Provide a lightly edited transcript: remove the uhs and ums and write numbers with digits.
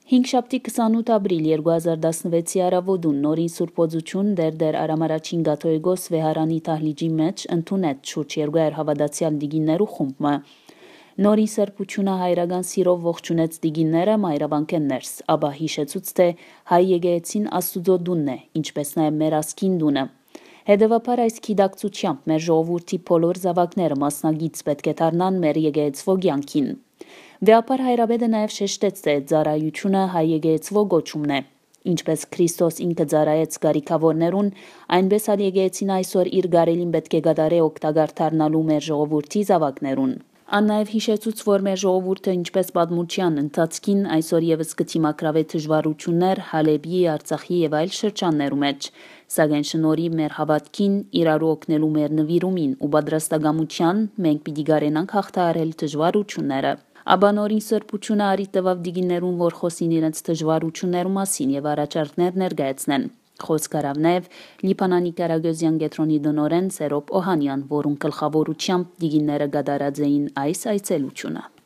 Հինգշաբթի 28 ապրիլ 2016-ի առավոտուն նորին Սուրբ Օձություն դեր Արամարաչին Գաթոյգոս վեհարանի տահլիճի մեջ ընդունեց շուրջ 200 հավատացյալ դիգիններու խումբը։ Նորին սրբությունը հայրական սիրով ողջունեց դիգինները մայրավանքեն ներս, ապա հիշեցուց թե հայ եկեղեցին Աստուծո դունն է, ինչպես նաև մեր ազգին դունը։ Հետևաբար այս գիտակցությամբ մեր ժողովրդի բոլոր զավակները մասնագից պետք է դառնան մեր եկեղեցվո կյանքին։ Վեապար հայրաբեդը նաև շեշտեց, թե ծառայությունը հայ եկեղեցվո գոչումն է։ Ինչպես Քրիստոս ինքը ծառայեց կարիքավորներուն, այնպես ալ եկեղեցին այսօր իր գարելին պետք է կատարե օգտակար դառնալու մեր ժողովրդի զավակներուն։ Ան նաև հիշեցուց, որ մեր ժողովուրդը ինչպես պատմության ընթացքին այսօր եւս կդիմակրավե դժվարություններ Հալեբի, Արցախի եւ այլ շրջաններու մեջ, սակայն շնորհիվ մեր հավատքին, իրարու օգնելու մեր նվիրումին ու պատրաստակամության մենք պիտի գարենանք հաղթահարել դժվարությունները։ Ապա նորին սրբությունը արի տվավ դիգիներուն, որ խոսին իրենց դժվարություններու մասին եւ առաջարկներ ներկայացնեն։ Խոսք արավ նաև Լիբանանի Կարագոզյան գետրոնի դնորեն Սերոբ Օհանյան, որուն գլխավորությամբ դիգինները կատարած էին այս այցելությունը։